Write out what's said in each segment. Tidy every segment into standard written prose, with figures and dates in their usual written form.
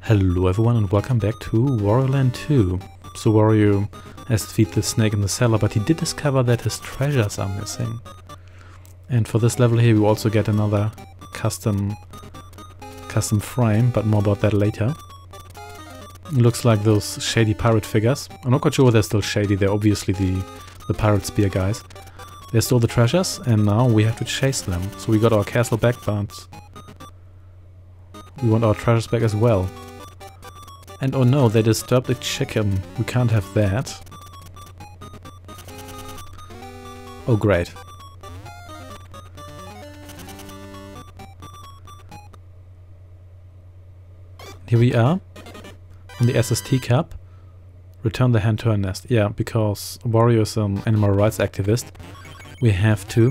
Hello everyone and welcome back to Wario Land 2. So Wario has to feed the snake in the cellar, but he did discover that his treasures are missing. And for this level here we also get another custom frame, but more about that later. It looks like those shady pirate figures. I'm not quite sure they're still shady, they're obviously the pirate spear guys. They stole the treasures and now we have to chase them. So we got our castle back, but we want our treasures back as well. And oh no, they disturbed the chicken. We can't have that. Oh great. Here we are on the SST Cup. Return the hen to her nest. Yeah, because Wario is an animal rights activist. We have to...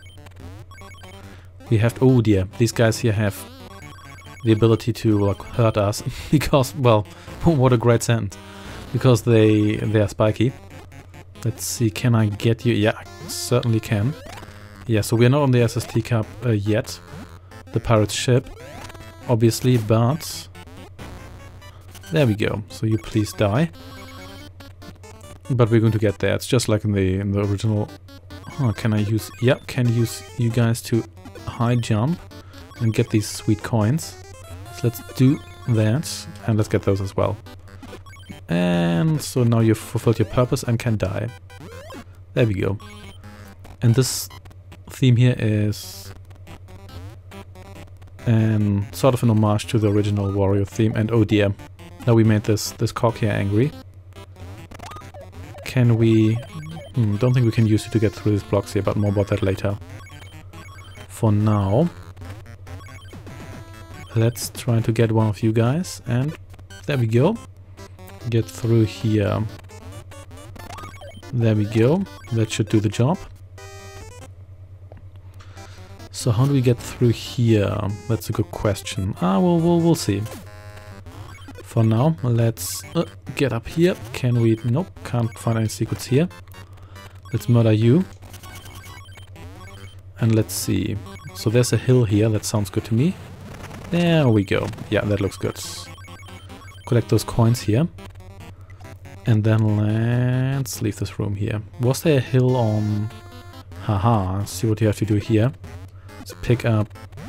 oh dear, these guys here have the ability to like hurt us because, well, what a great sentence. Because they are spiky. Let's see, can I get you? Yeah, I certainly can. Yeah, so we are not on the SST Cup yet. The pirate's ship, obviously, but there we go. So you please die. But we're going to get there. It's just like in the original. Oh, can I use? Yep, can use you guys to high jump and get these sweet coins. So let's do that, and let's get those as well. And so now you've fulfilled your purpose and can die. There we go. And this theme here is sort of an homage to the original Wario theme. And oh dear, now we made this cock here angry. Can we... don't think we can use it to get through these blocks here, but more about that later. For now, let's try to get one of you guys, and there we go. Get through here. There we go. That should do the job. So how do we get through here? That's a good question. We'll see. For now, let's get up here. Can we? Nope, can't find any secrets here. Let's murder you. And let's see. So there's a hill here. That sounds good to me. There we go. Yeah, that looks good. Collect those coins here. And then let's leave this room here. Was there a hill on... Haha, let's see what you have to do here. So pick up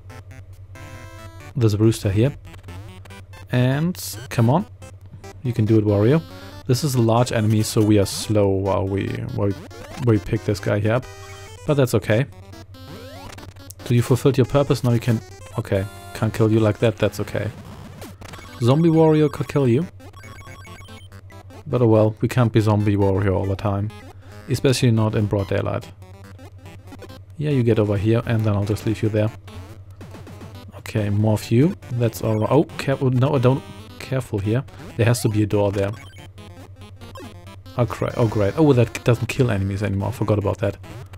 this rooster here. And come on. You can do it, Wario. This is a large enemy, so we are slow while we pick this guy here up. But that's okay. So you fulfilled your purpose, now you can... Okay, can't kill you like that, that's okay. Zombie Wario could kill you. But oh well, we can't be Zombie Wario all the time. Especially not in broad daylight. Yeah, you get over here and then I'll just leave you there. Okay, more of you. That's alright. Oh, careful. No, don't. Careful here. There has to be a door there. Oh, great. Oh, great. Oh, that doesn't kill enemies anymore. Forgot about that.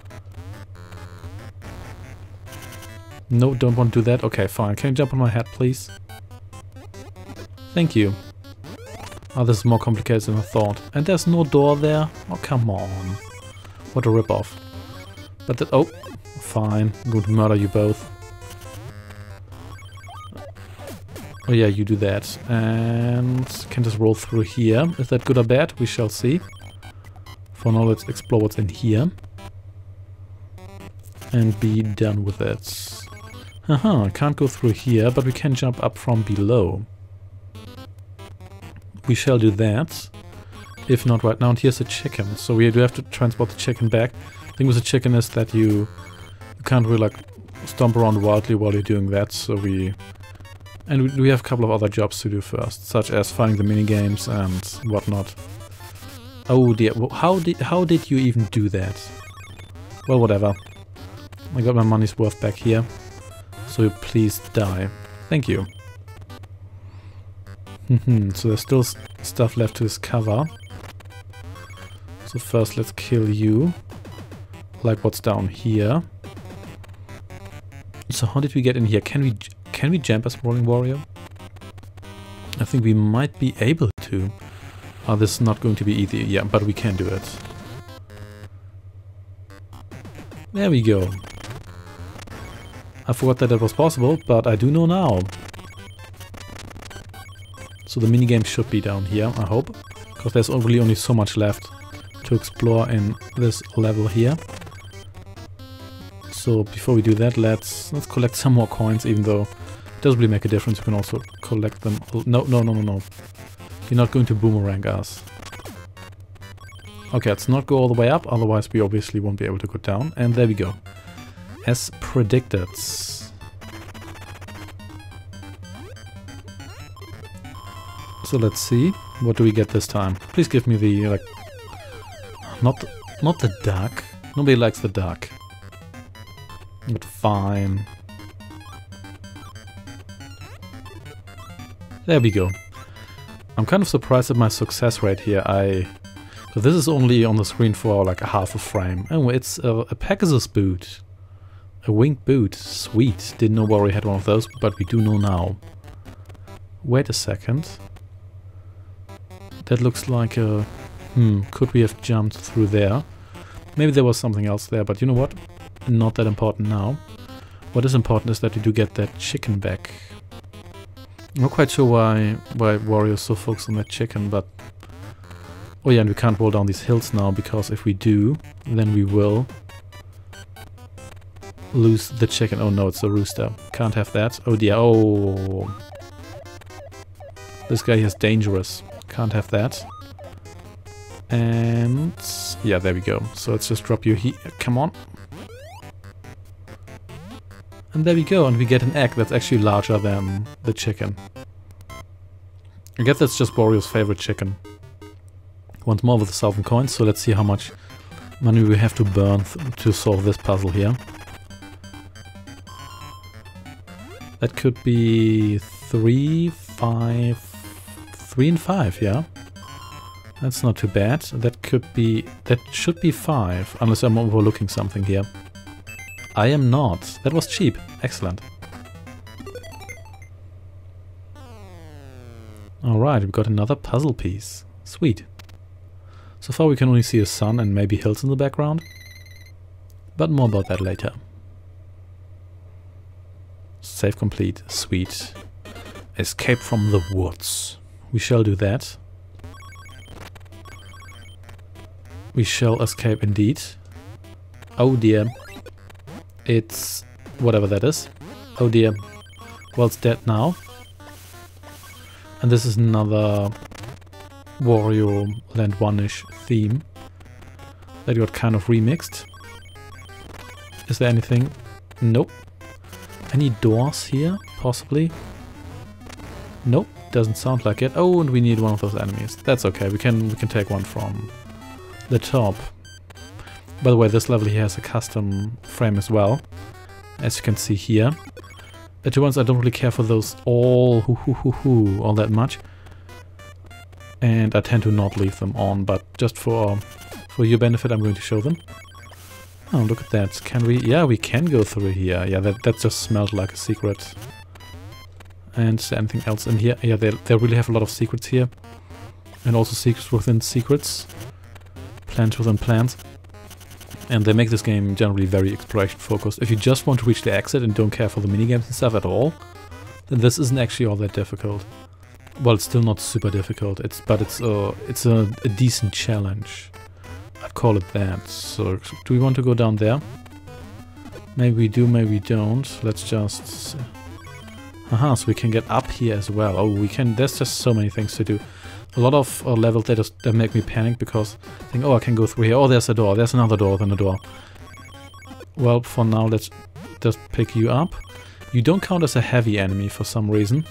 No, don't want to do that. Okay, fine. Can you jump on my head, please? Thank you. Oh, this is more complicated than I thought. And there's no door there? Oh, come on. What a ripoff. But that... Oh, fine. I'm going to murder you both. Oh yeah, you do that. And can just roll through here. Is that good or bad? We shall see. For now, let's explore what's in here. And be done with it. Haha, can't go through here, but we can jump up from below. We shall do that. If not right now. And here's a chicken. So we do have to transport the chicken back. The thing with the chicken is that you can't really like stomp around wildly while you're doing that. So we have a couple of other jobs to do first, such as finding the minigames and whatnot. Oh dear, how did you even do that? Well, whatever. I got my money's worth back here. So please die. Thank you. So there's still stuff left to discover. So first let's kill you. Like what's down here. So how did we get in here? Can we jump as Rolling Wario? I think we might be able to. Oh, this is not going to be easy. Yeah, but we can do it. There we go. I forgot that was possible, but I do know now. So the minigame should be down here, I hope. Because there's really only so much left to explore in this level here. So before we do that, let's collect some more coins, even though it doesn't really make a difference. You can also collect them. No. You're not going to boomerang us. Okay, let's not go all the way up, otherwise we obviously won't be able to go down. And there we go. As predicted. So let's see. What do we get this time? Please give me the, like... Not the duck. Nobody likes the duck. But fine. There we go. I'm kind of surprised at my success rate here. This is only on the screen for like a half a frame. Oh, it's a Pegasus boot. A winged boot. Sweet. Didn't know Wario had one of those, but we do know now. Wait a second. That looks like a... could we have jumped through there? Maybe there was something else there, but you know what? Not that important now. What is important is that you do get that chicken back. I'm not quite sure why Wario is so focused on that chicken, but... Oh yeah, and we can't roll down these hills now, because if we do, then we will lose the chicken. Oh no, it's a rooster. Can't have that. Oh dear, oh... This guy here is dangerous. Can't have that. And... yeah, there we go. So let's just drop you here. Come on. And there we go, and we get an egg that's actually larger than the chicken. I guess that's just Wario's favorite chicken. Want more with 1,000 coins, so let's see how much money we have to burn to solve this puzzle here. That could be 3, 5... 3 and 5, yeah? That's not too bad. That should be 5, unless I'm overlooking something here. I am not. That was cheap. Excellent. Alright, we've got another puzzle piece. Sweet. So far we can only see a sun and maybe hills in the background. But more about that later. Save complete. Sweet. Escape from the woods. We shall do that. We shall escape indeed. Oh dear. It's whatever that is. Oh dear. Well, it's dead now. And this is another Wario Land 1-ish theme that got kind of remixed. Is there anything? Nope. Any doors here? Possibly? Nope. Doesn't sound like it. Oh, and we need one of those enemies. That's okay. We can take one from the top. By the way, this level here has a custom frame as well, as you can see here. To be honest, I don't really care for those all that much, and I tend to not leave them on. But just for your benefit, I'm going to show them. Oh, look at that! Can we? Yeah, we can go through here. Yeah, that just smelled like a secret. And is there anything else in here? Yeah, they really have a lot of secrets here, and also secrets within secrets, plans within plans. And they make this game generally very exploration focused. If you just want to reach the exit and don't care for the minigames and stuff at all, then this isn't actually all that difficult. Well, it's still not super difficult, but it's a decent challenge. I'd call it that. So, do we want to go down there? Maybe we do, maybe we don't. Let's just... Aha, so we can get up here as well. Oh, we can... There's just so many things to do. A lot of levels that make me panic because I think, oh, I can go through here. Oh, there's a door. There's another door, then a door. Well, for now, let's just pick you up. You don't count as a heavy enemy for some reason.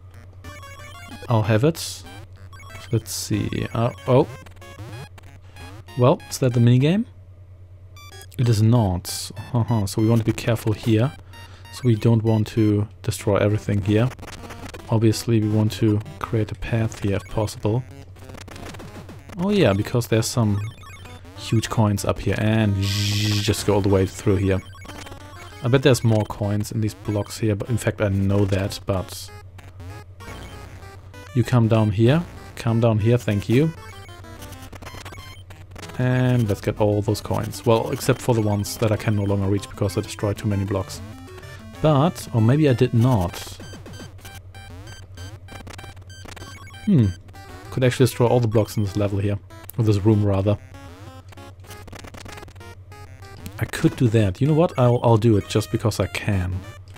I'll have it. Let's see. Oh. Well, is that the minigame? It is not. So we want to be careful here. So we don't want to destroy everything here. Obviously, we want to create a path here if possible. Oh yeah, because there's some huge coins up here, and just go all the way through here. I bet there's more coins in these blocks here, but in fact I know that, but... You come down here, thank you. And let's get all those coins. Well, except for the ones that I can no longer reach because I destroyed too many blocks. But, or maybe I did not. Could actually destroy all the blocks in this level here. Or this room, rather. I could do that. You know what? I'll do it just because I can.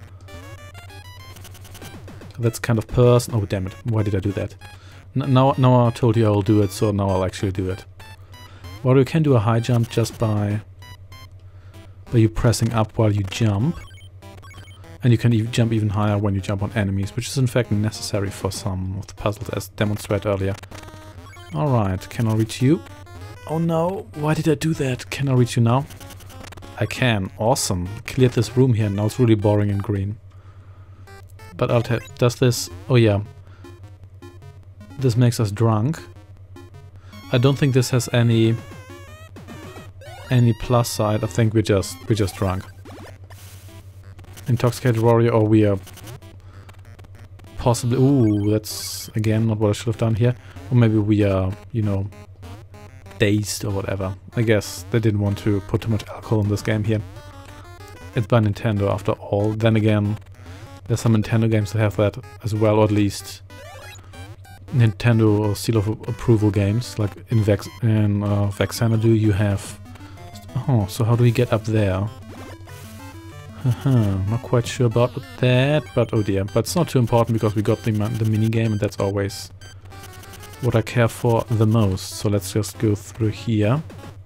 That's kind of oh, damn it. Why did I do that? Now I told you I'll do it, so now I'll actually do it. Well, you can do a high jump just by you pressing up while you jump. And you can even jump even higher when you jump on enemies, which is in fact necessary for some of the puzzles as demonstrated earlier. Alright, can I reach you? Oh no, why did I do that? Can I reach you now? I can, awesome. Cleared this room here, now it's really boring and green. But does this... oh yeah. This makes us drunk. I don't think this has any plus side. I think we're just drunk. Intoxicated warrior, or we are possibly... ooh, that's again not what I should have done here. Or maybe we are, you know, dazed or whatever. I guess they didn't want to put too much alcohol in this game here. It's by Nintendo after all. Then again, there's some Nintendo games that have that as well, or at least Nintendo seal of approval games, like in Vexanadu you have... oh, so how do we get up there? Not quite sure about that, but oh dear. But it's not too important because we got the mini game, and that's always what I care for the most. So let's just go through here.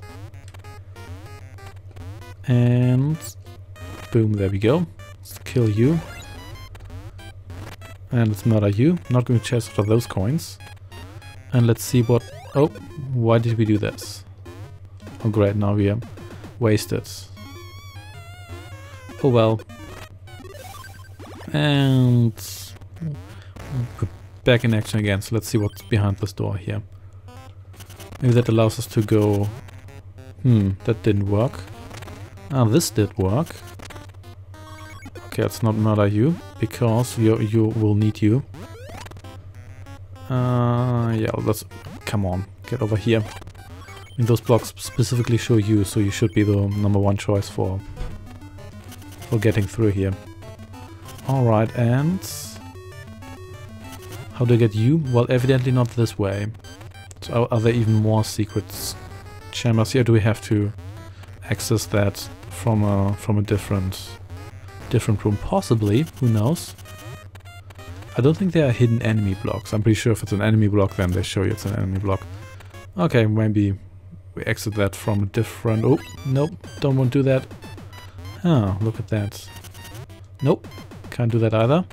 And boom, there we go. Let's kill you. And let's murder you. Not going to chase after those coins. And let's see what... oh, why did we do this? Oh great, now we are wasted. Oh well. And we're back in action again, so let's see what's behind this door here. Maybe that allows us to go... that didn't work. Ah, this did work. Okay, let's not murder you, because you will need you. Yeah, let's... come on, get over here. I mean, those blocks specifically show you, so you should be the #1 choice for getting through here. Alright, and... how do I get you? Well, evidently not this way. So are there even more secret chambers here? Do we have to access that from a different room? Possibly, who knows? I don't think there are hidden enemy blocks. I'm pretty sure if it's an enemy block, then they show you it's an enemy block. Okay, maybe we exit that from a different... oh, nope, don't want to do that. Oh, look at that. Nope, can't do that either.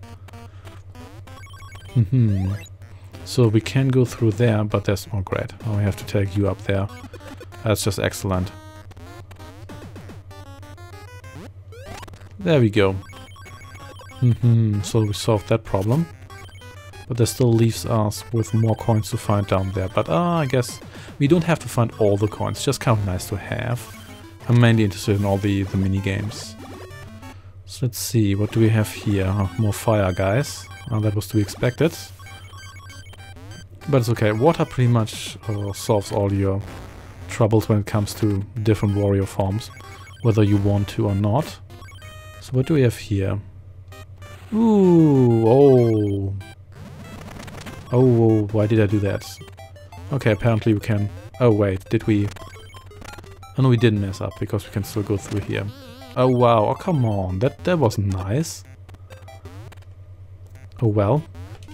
So we can go through there, but there's... oh great, now we have to take you up there. That's just excellent. There we go. So we solved that problem. But that still leaves us with more coins to find down there. But I guess we don't have to find all the coins, just kind of nice to have. I'm mainly interested in all the mini games. So let's see, what do we have here? Oh, more fire guys. That was to be expected. But it's okay, water pretty much solves all your troubles when it comes to different warrior forms, whether you want to or not. So what do we have here? Ooh, oh. Oh, why did I do that? Okay, apparently we can... oh wait, did we... oh no, we didn't mess up, because we can still go through here. Oh wow, oh come on, that wasn't nice. Oh well.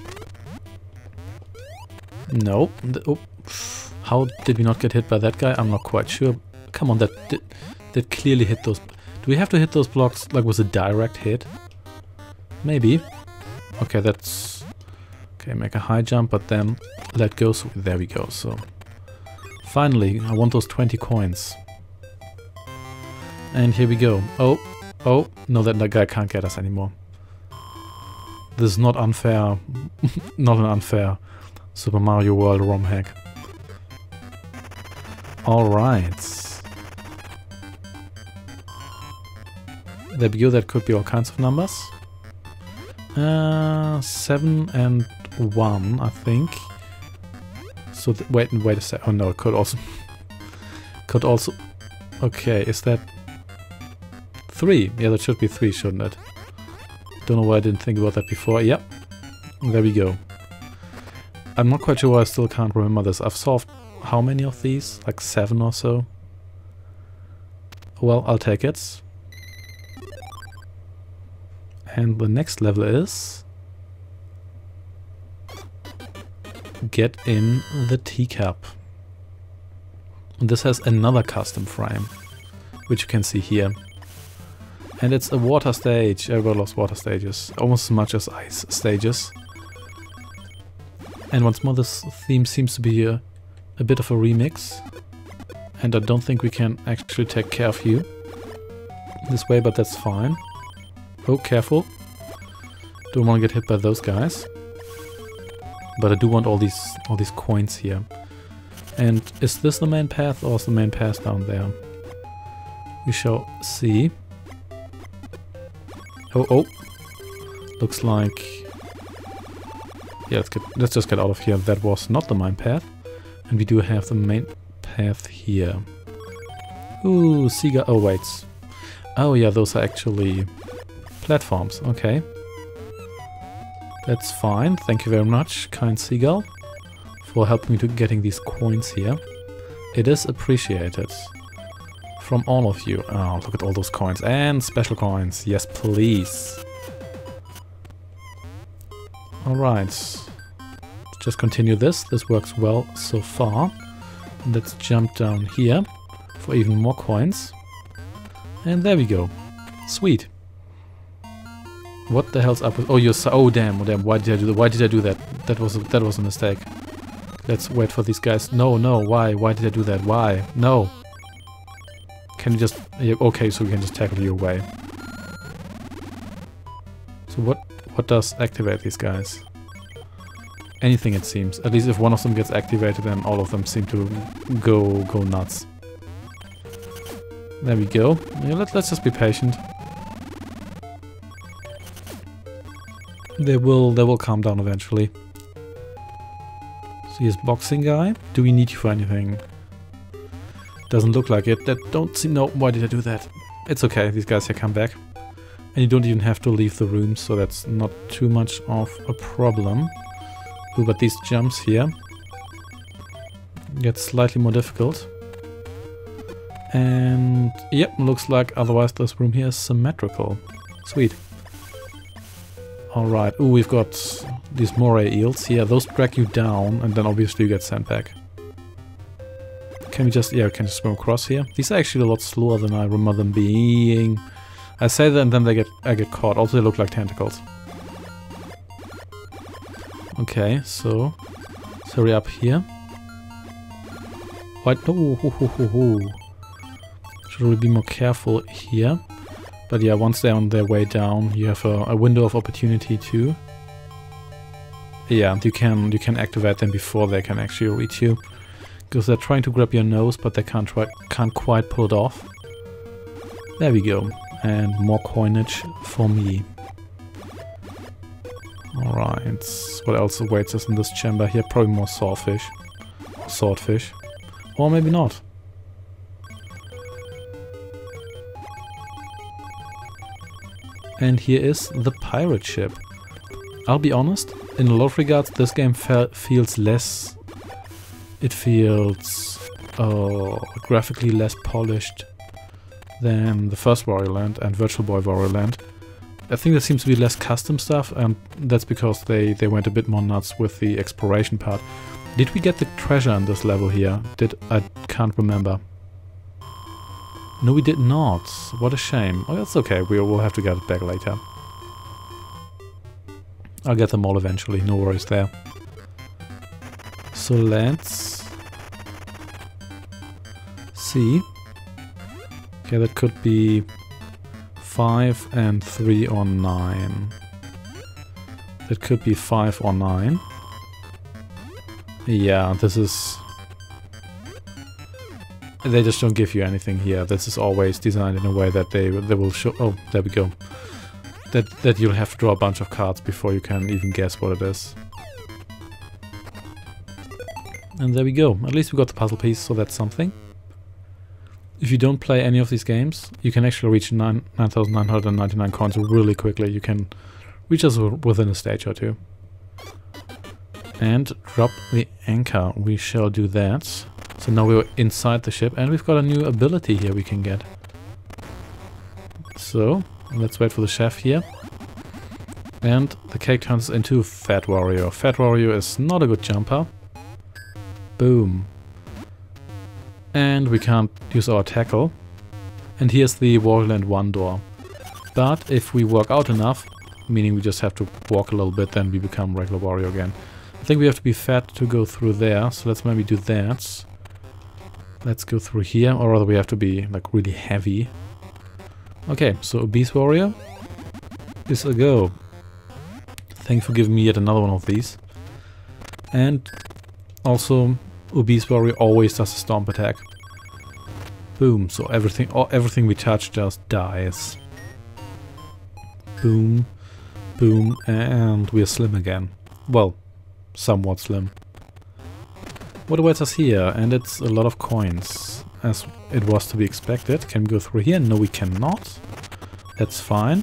No. Oh. How did we not get hit by that guy? I'm not quite sure. Come on, that clearly hit those... do we have to hit those blocks like with a direct hit? Maybe. Okay, that's... okay, make a high jump, but then let go. So there we go. So finally, I want those 20 coins. And here we go. Oh, oh, no, that guy can't get us anymore. This is not unfair. Not an unfair Super Mario World ROM hack. Alright. There we go, that could be all kinds of numbers. 7 and 1, I think. So wait a sec. Oh no, it could also... could also... okay, is that... 3? Yeah, that should be 3, shouldn't it? Don't know why I didn't think about that before. Yep. There we go. I'm not quite sure why I still can't remember this. I've solved how many of these? Like 7 or so. Well, I'll take it. And the next level is... get in the teacup. And this has another custom frame, which you can see here. And it's a water stage. Everybody loves water stages. Almost as much as ice stages. And once more, this theme seems to be a bit of a remix. And I don't think we can actually take care of you this way, but that's fine. Oh, careful. Don't want to get hit by those guys. But I do want all these coins here. And is this the main path, or is the main path down there? We shall see. Oh. Looks like... yeah, let's just get out of here. That was not the main path. And we do have the main path here. Ooh, seagull. Oh, wait. Oh, yeah, those are actually platforms. Okay. That's fine. Thank you very much, kind seagull, for helping me to getting these coins here. It is appreciated. From all of you. Oh, look at all those coins. And special coins. Yes, please. Alright. Just continue this. This works well so far. Let's jump down here for even more coins. And there we go. Sweet. What the hell's up with... oh, oh, damn. Why did I do that? Why did I do that? That was a mistake. Let's wait for these guys. No. Why? Why did I do that? Why? No. Can you just... yeah, okay, so we can just tackle you away. So what does activate these guys? Anything, it seems. At least if one of them gets activated, then all of them seem to go nuts. There we go. Yeah, let's just be patient. They will calm down eventually. So here's boxing guy. Do we need you for anything? Doesn't look like it. That don't see. No, why did I do that? It's okay. These guys here come back. And you don't even have to leave the room, so that's not too much of a problem. Ooh, but these jumps here get slightly more difficult. And yep, looks like otherwise this room here is symmetrical. Sweet. Alright, ooh, we've got these moray eels here. Those drag you down, and then obviously you get sent back. Can we just, yeah, we can just swim across here. These are actually a lot slower than I remember them being. I say that and then I get caught. Also, they look like tentacles. Okay, so hurry up here. What? Oh, should really be more careful here. But yeah, once they're on their way down, you have a window of opportunity to... yeah, you can activate them before they can actually reach you. Because they're trying to grab your nose, but they can't quite pull it off. There we go. And more coinage for me. Alright, what else awaits us in this chamber here? Probably more swordfish. Or maybe not. And here is the pirate ship. I'll be honest, in a lot of regards this game feels less... it feels graphically less polished than the first Wario Land and Virtual Boy Wario Land. I think there seems to be less custom stuff, and that's because they went a bit more nuts with the exploration part. Did we get the treasure in this level here? I can't remember. No, we did not. What a shame. Oh, that's okay. We'll have to get it back later. I'll get them all eventually. No worries there. So let's see. Okay, that could be 5 and 3 or 9. That could be 5 or 9. Yeah, this is... they just don't give you anything here. This is always designed in a way that they will show... oh, there we go. That you'll have to draw a bunch of cards before you can even guess what it is. And there we go. At least we got the puzzle piece, so that's something. If you don't play any of these games, you can actually reach 9,999 coins really quickly. You can reach us within a stage or two. And drop the anchor. We shall do that. So now we're inside the ship and we've got a new ability here we can get. So, let's wait for the chef here. And the cake turns into Fat Warrior. Fat Warrior is not a good jumper. Boom. And we can't use our tackle. And here's the Warrior Land 1 door. But if we walk out enough, meaning we just have to walk a little bit, then we become regular warrior again. I think we have to be fat to go through there, so let's maybe do that. Let's go through here, or rather we have to be like really heavy. Okay, so obese warrior is a go. Thank you for giving me yet another one of these. And also obese warrior always does a stomp attack. Boom, so everything we touch just dies. Boom, boom, and we're slim again. Well, somewhat slim. What awaits us here? And it's a lot of coins, as it was to be expected. Can we go through here? No, we cannot. That's fine.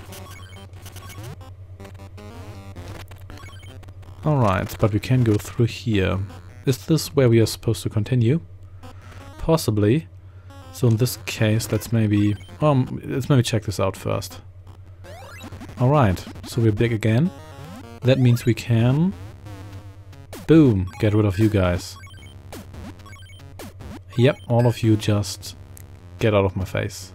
Alright, but we can go through here. Is this where we are supposed to continue? Possibly. So in this case, let's maybe check this out first. Alright, so we're big again. That means we can... Boom! Get rid of you guys. Yep, all of you just get out of my face.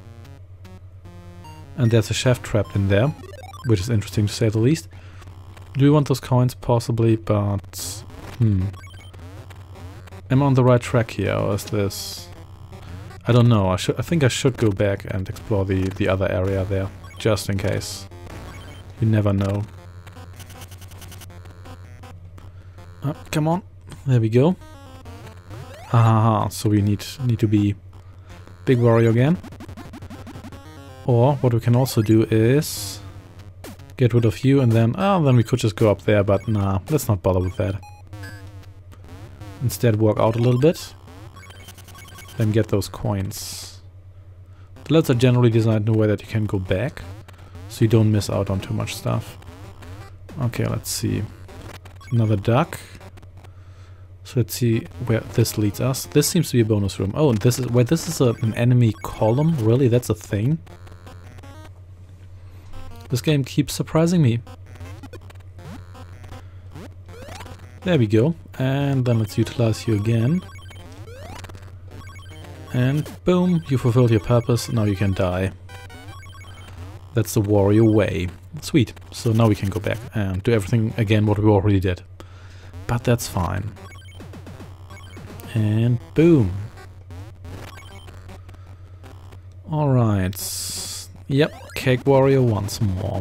And there's a chef trapped in there, which is interesting to say the least. Do we want those coins? Possibly, but... Am I on the right track here, or is this... I don't know, I think I should go back and explore the other area there. Just in case. You never know. Come on. There we go. Ha ha ha. So we need to be big warrior again. Or what we can also do is get rid of you and then we could just go up there, but nah, let's not bother with that. Instead walk out a little bit. Then get those coins. The levels are generally designed in a way that you can go back, so you don't miss out on too much stuff. Okay, let's see. Another duck. So let's see where this leads us. This seems to be a bonus room. Oh, and this is an enemy column? Really? That's a thing? This game keeps surprising me. There we go. And then let's utilize you again. And boom, you fulfilled your purpose. Now you can die. That's the warrior way. Sweet. So now we can go back and do everything again what we already did. But that's fine. And boom. Alright. Yep, cake warrior once more.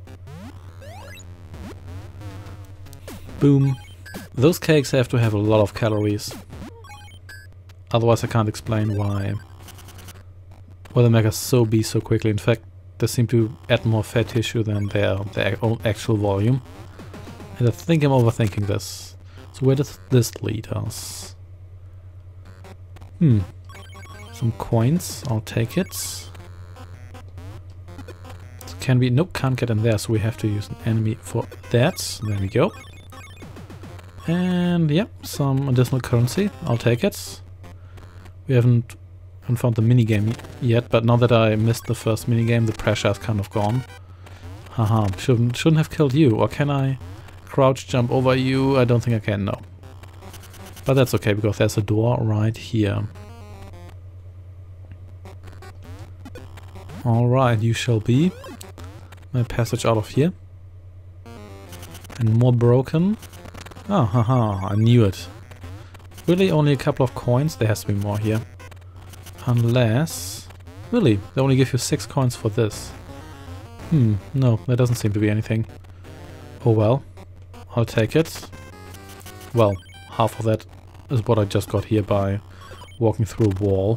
Boom. Those cakes have to have a lot of calories. Otherwise I can't explain why they make us so be so quickly. In fact, they seem to add more fat tissue than their own actual volume. And I think I'm overthinking this. So where does this lead us? Some coins, I'll take it. Can we? Nope, can't get in there, so we have to use an enemy for that. There we go. And yep, some additional currency, I'll take it. We haven't found the minigame yet, but now that I missed the first minigame, the pressure is kind of gone. Haha, shouldn't have killed you. Or can I crouch jump over you? I don't think I can, no. But that's okay, because there's a door right here. Alright, you shall be my passage out of here. And more broken. Oh, haha, I knew it. Really, only a couple of coins? There has to be more here. Unless... Really, they only give you 6 coins for this. No, there doesn't seem to be anything. Oh well, I'll take it. Well, half of that is what I just got here by walking through a wall.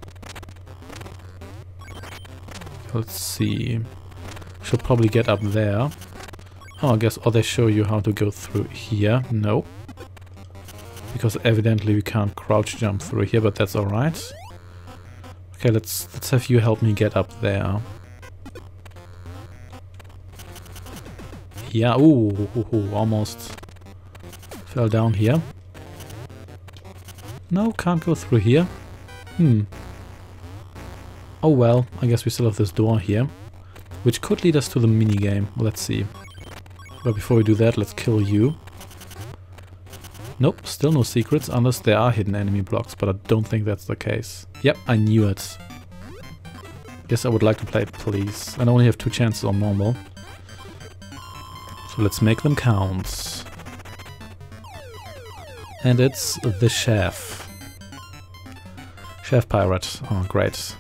Let's see. Should probably get up there. Oh, I guess, or they show you how to go through here. No. Because evidently we can't crouch jump through here, but that's alright. Okay, let's have you help me get up there. Yeah, ooh, almost Fell down here. No, can't go through here. Oh well, I guess we still have this door here, which could lead us to the minigame. Let's see. But before we do that, let's kill you. Nope, still no secrets, unless there are hidden enemy blocks, but I don't think that's the case. Yep, I knew it. Guess I would like to play it, please. I only have 2 chances on normal. So let's make them count. And it's the chef. Chef pirate. Oh, great.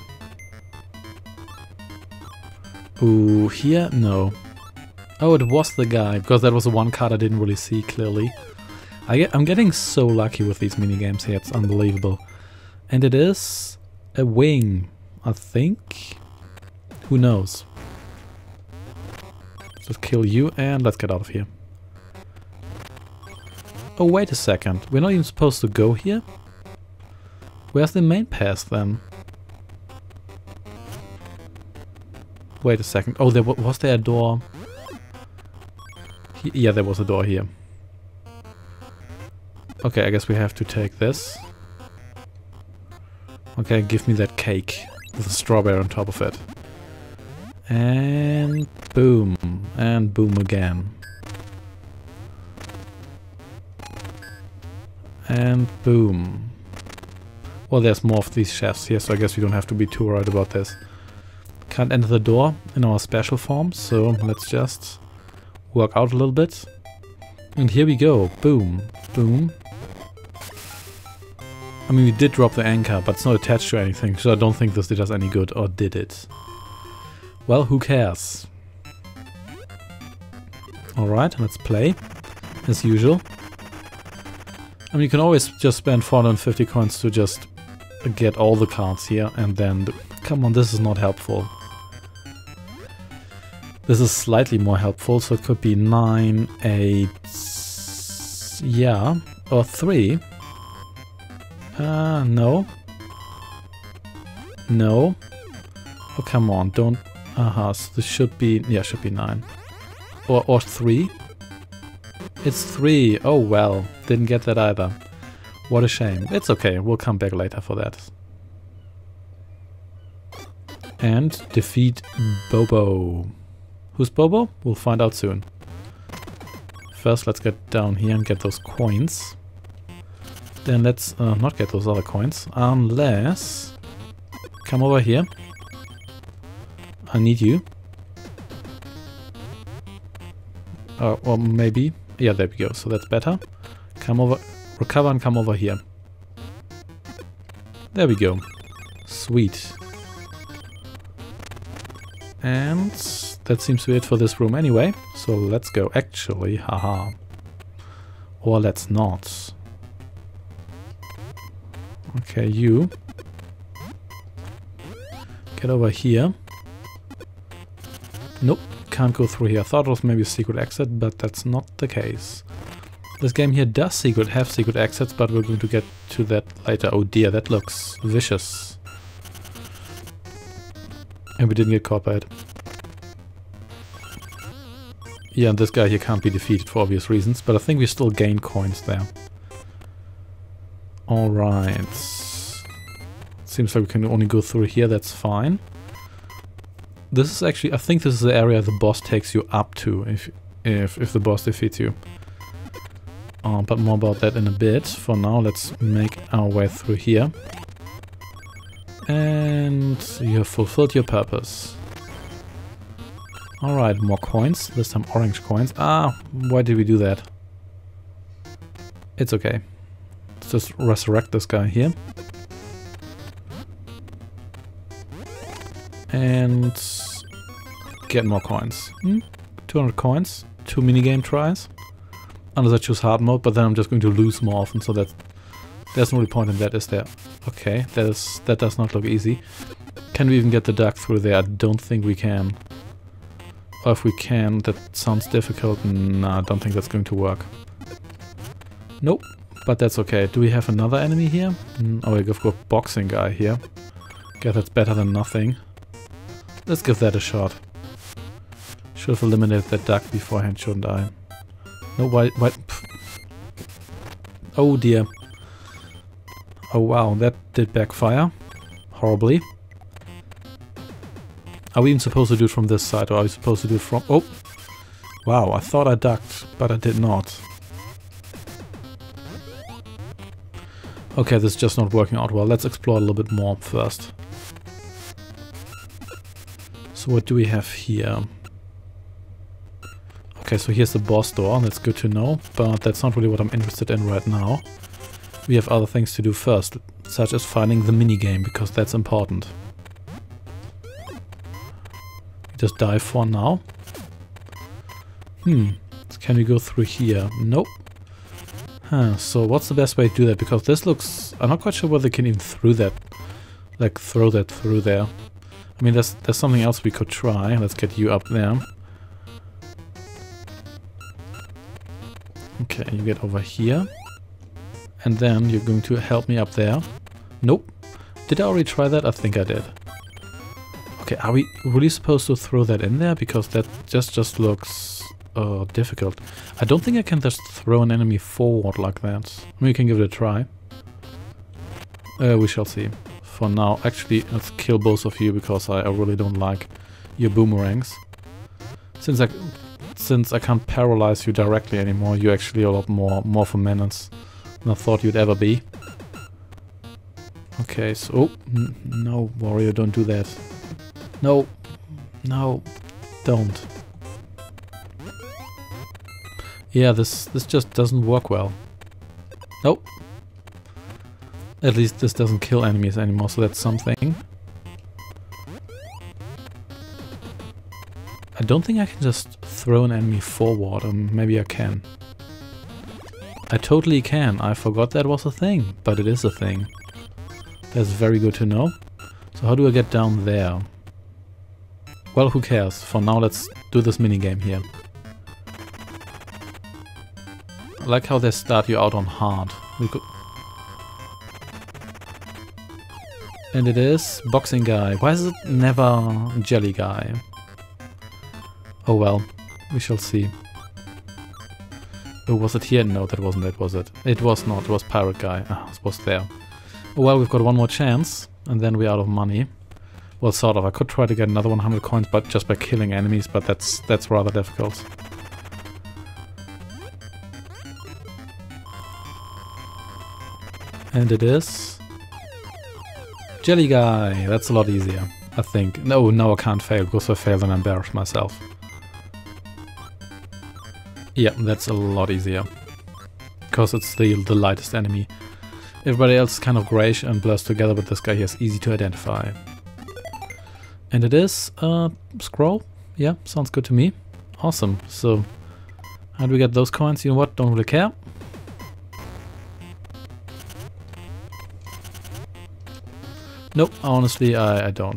Ooh, here? No. Oh, it was the guy, because that was the one card I didn't really see clearly. I'm getting so lucky with these minigames here, it's unbelievable. And it is a wing, I think. Who knows? Let's kill you and let's get out of here. Oh, wait a second. We're not even supposed to go here? Where's the main path then? Wait a second. Oh, was there a door? Yeah, there was a door here. Okay, I guess we have to take this. Okay, give me that cake with a strawberry on top of it. And boom. And boom again. And boom. Well, there's more of these chefs here, so I guess we don't have to be too worried about this. Can't enter the door in our special form, so let's just work out a little bit. And here we go. Boom. Boom. I mean, we did drop the anchor, but it's not attached to anything, so I don't think this did us any good, or did it? Well, who cares? Alright, let's play, as usual. I mean, you can always just spend 450 coins to just get all the cards here, and then... Come on, this is not helpful. This is slightly more helpful, so it could be 9, 8... Yeah, or 3. No. No. Oh, come on, don't... so this should be... Yeah, should be 9. Or 3. It's 3. Oh, well. Didn't get that either. What a shame. It's okay, we'll come back later for that. And defeat Bobo. Who's Bobo? We'll find out soon. First, let's get down here and get those coins. Then let's not get those other coins, unless... Come over here. I need you. Or maybe... Yeah, there we go, so that's better. Come over... Recover and come over here. There we go. Sweet. And that seems to be it for this room anyway. So let's go. Actually, haha. Or let's not. Okay, you. Get over here. Nope, can't go through here. I thought it was maybe a secret exit, but that's not the case. This game here does have secret exits, but we're going to get to that later. Oh dear, that looks vicious. And we didn't get caught by it. Yeah, and this guy here can't be defeated for obvious reasons, but I think we still gain coins there. Alright. Seems like we can only go through here, that's fine. This is actually, I think this is the area the boss takes you up to, if the boss defeats you. But more about that in a bit. For now, let's make our way through here. And you have fulfilled your purpose. Alright, more coins. This time orange coins. Why did we do that? It's okay. Let's just resurrect this guy here. And get more coins. 200 coins. 2 minigame tries. Unless I choose hard mode, but then I'm just going to lose more often, so that there's no really point in that, is there? Okay, that does not look easy. Can we even get the duck through there? I don't think we can. Or if we can, that sounds difficult. Nah, I don't think that's going to work. Nope, but that's okay. Do we have another enemy here? Oh, we've got a boxing guy here. Guess that's better than nothing. Let's give that a shot. Should have eliminated that duck beforehand, shouldn't I? No, why? Oh dear. Oh wow, that did backfire. Horribly. Are we even supposed to do it from this side, or are we supposed to do it from... Oh! Wow, I thought I ducked, but I did not. Okay, this is just not working out well. Let's explore a little bit more first. So what do we have here? Okay, so here's the boss door. That's good to know, but that's not really what I'm interested in right now. We have other things to do first, such as finding the minigame, because that's important. Just dive for now. Can we go through here? Nope. Huh, so what's the best way to do that? Because this looks... I'm not quite sure whether they can even throw that through there. I mean, there's something else we could try. Let's get you up there. Okay, you get over here. And then you're going to help me up there. Nope. Did I already try that? I think I did. Okay, are we really supposed to throw that in there? Because that just looks difficult. I don't think I can just throw an enemy forward like that. Maybe we can give it a try. We shall see. For now, actually, let's kill both of you because I really don't like your boomerangs. Since I can't paralyze you directly anymore, you're actually a lot more for menace than I thought you'd ever be. Okay, so... Oh, no, warrior, don't do that. No. No. Don't. Yeah, this just doesn't work well. Nope. At least this doesn't kill enemies anymore, so that's something. I don't think I can just throw an enemy forward, or maybe I can. I totally can. I forgot that was a thing, but it is a thing. That's very good to know. So how do I get down there? Well, who cares? For now, let's do this minigame here. I like how they start you out on hard. We could... And it is boxing guy. Why is it never jelly guy? Oh well, we shall see. Oh, was it here? No, that wasn't it, was it? It was not. It was pirate guy. Ah, it was there. Oh well, we've got one more chance, and then we're out of money. Well, sort of. I could try to get another 100 coins, but just by killing enemies, but that's rather difficult. And it is... Jelly guy! That's a lot easier, I think. No, I can't fail, because if I fail then I embarrass myself. Yeah, that's a lot easier. Because it's the lightest enemy. Everybody else is kind of greyish and blurs together, but this guy here is easy to identify. And it is scroll? Yeah, sounds good to me. Awesome. So, how do we get those coins? You know what? Don't really care. Nope, honestly, I don't.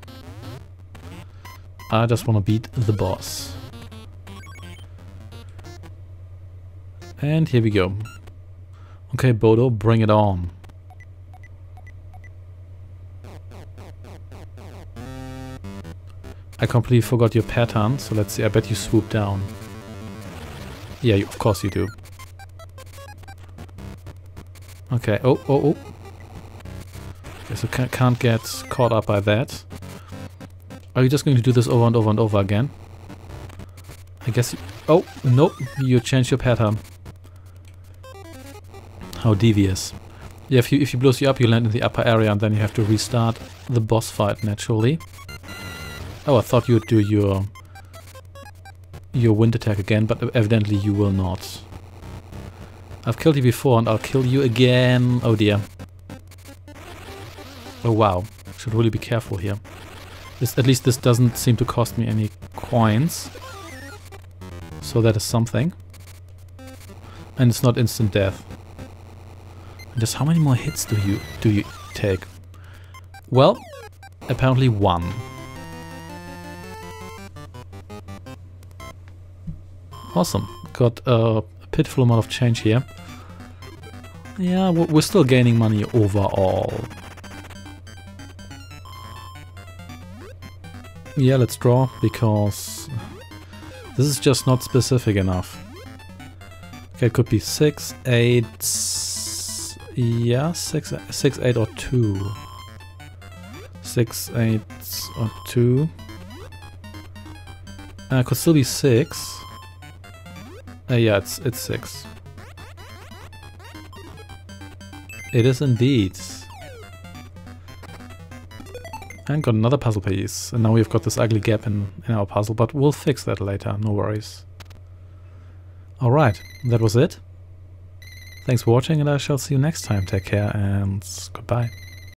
I just want to beat the boss. And here we go. Okay, Bodo, bring it on. I completely forgot your pattern, so let's see. I bet you swoop down. Yeah, of course you do. Okay, oh. Okay, so can't get caught up by that. Are you just going to do this over and over and over again? I guess you... Oh, nope, you changed your pattern. How devious. Yeah, if he blows you up, you land in the upper area and then you have to restart the boss fight naturally. Oh, I thought you would do your wind attack again, but evidently you will not. I've killed you before and I'll kill you again. Oh dear. Oh wow. Should really be careful here. At least this doesn't seem to cost me any coins. So that is something. And it's not instant death. And just how many more hits do you take? Well, apparently one. Awesome. Got a pitiful amount of change here. Yeah, we're still gaining money overall. Yeah, let's draw, because this is just not specific enough. Okay, it could be 6, 8, Yeah, 6, 8 or 2. 6, 8 or 2. Could still be 6. Yeah, it's 6. It is indeed. And got another puzzle piece. And now we've got this ugly gap in our puzzle, but we'll fix that later, no worries. Alright, that was it. Thanks for watching and I shall see you next time. Take care and goodbye.